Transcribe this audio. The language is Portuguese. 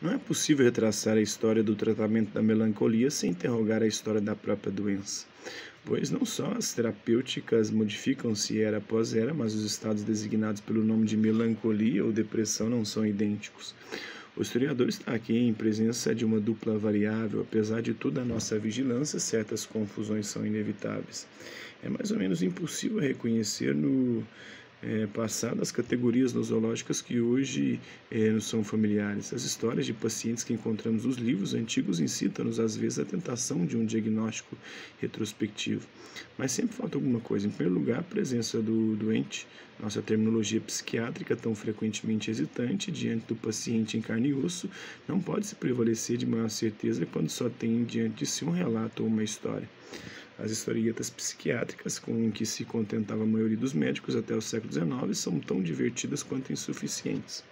Não é possível retraçar a história do tratamento da melancolia sem interrogar a história da própria doença, pois não só as terapêuticas modificam-se era após era, mas os estados designados pelo nome de melancolia ou depressão não são idênticos. O historiador está aqui em presença de uma dupla variável. Apesar de toda a nossa vigilância, certas confusões são inevitáveis. É mais ou menos impossível reconhecer no passado as categorias nosológicas que hoje nos são familiares. As histórias de pacientes que encontramos nos livros antigos incitam-nos às vezes à tentação de um diagnóstico retrospectivo. Mas sempre falta alguma coisa. Em primeiro lugar, a presença do doente. Nossa terminologia psiquiátrica, tão frequentemente hesitante diante do paciente em carne e osso, não pode se prevalecer de maior certeza quando só tem diante de si um relato ou uma história. As historietas psiquiátricas com que se contentava a maioria dos médicos até o século XIX são tão divertidas quanto insuficientes.